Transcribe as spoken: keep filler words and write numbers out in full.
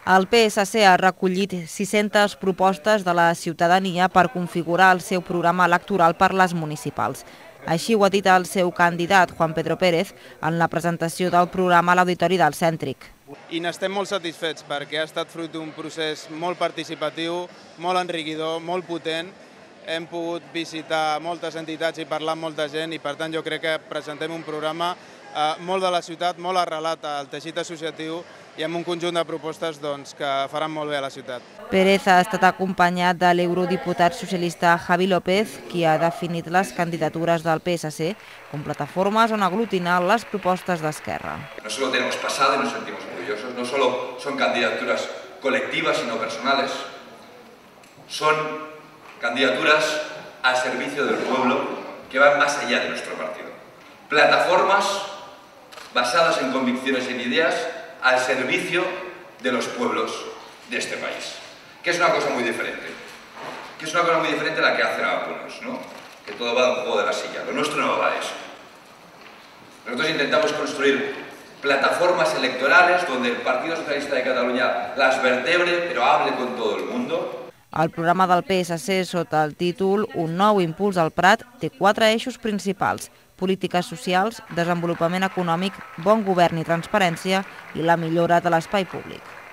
El P S C ha recollit sis-centes propostes de la ciutadania per configurar el seu programa electoral per les municipals. Així ho ha dit el seu candidat, Juan Pedro Pérez, en la presentació del programa a l'Auditori del Cèntric. I n'estem molt satisfets perquè ha estat fruit d'un procés molt participatiu, molt enriquidor, molt potent. Hem pogut visitar moltes entitats i parlar amb molta gent i per tant jo crec que presentem un programa molt de la ciutat, molt arrelat al teixit associatiu i amb un conjunt de propostes que faran molt bé a la ciutat. Pérez ha estat acompanyat de l'eurodiputat socialista Javi López, qui ha definit les candidatures del P S C com plataformes on aglutinar les propostes d'Esquerra. No solo tenemos pasado y nos sentimos orgullosos, no solo son candidaturas colectivas sino personales, son candidaturas al servicio del pueblo que van más allá de nuestro partido. Plataformas basadas en convicciones y en ideas al servicio de los pueblos de este país. Que es una cosa muy diferente. Que es una cosa muy diferente a la que hacen algunos, ¿no? Que todo va de un juego de la silla. Lo nuestro no va de eso. Nosotros intentamos construir plataformas electorales donde el Partido Socialista de Cataluña las vertebre, pero hable con todo el mundo. El programa del P S C, sota el títol Un nou impuls al Prat, té quatre eixos principals: polítiques socials, desenvolupament econòmic, bon govern i transparència i la millora de l'espai públic.